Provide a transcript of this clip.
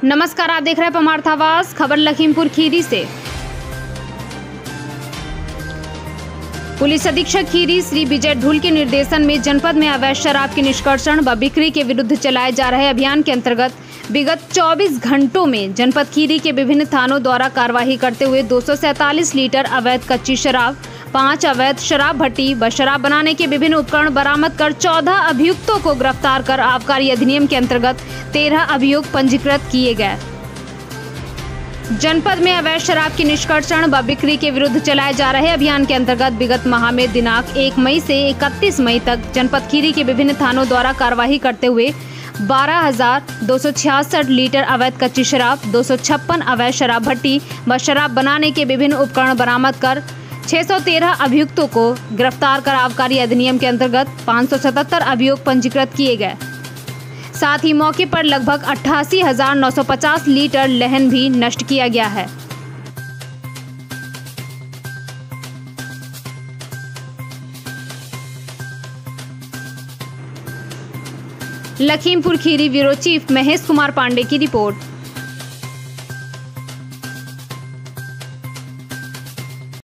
नमस्कार, आप देख रहे हैं परमार्थ आवाज। खबर लखीमपुर खीरी से। पुलिस अधीक्षक खीरी श्री विजय ढुल के निर्देशन में जनपद में अवैध शराब के निष्कर्षण व बिक्री के विरुद्ध चलाए जा रहे अभियान के अंतर्गत विगत 24 घंटों में जनपद खीरी के विभिन्न थानों द्वारा कार्यवाही करते हुए 247 लीटर अवैध कच्ची शराब, 5 अवैध शराब भट्टी व शराब बनाने के विभिन्न उपकरण बरामद कर 14 अभियुक्तों को गिरफ्तार कर आबकारी अधिनियम के अंतर्गत 13 अभियुक्त पंजीकृत किए गए। जनपद में अवैध शराब की निष्कर्षण व बिक्री के विरुद्ध चलाए जा रहे अभियान के अंतर्गत विगत माह में दिनांक 1 मई से 31 मई तक जनपद खीरी के विभिन्न थानों द्वारा कार्यवाही करते हुए 12,266 लीटर अवैध कच्ची शराब, 256 अवैध शराब भट्टी व शराब बनाने के विभिन्न उपकरण बरामद कर 613 अभियुक्तों को गिरफ्तार कर आबकारी अधिनियम के अंतर्गत 577 अभियुक्त पंजीकृत किए गए। साथ ही मौके पर लगभग 88,950 लीटर लहन भी नष्ट किया गया है। लखीमपुर खीरी ब्यूरो चीफ महेश कुमार पांडे की रिपोर्ट।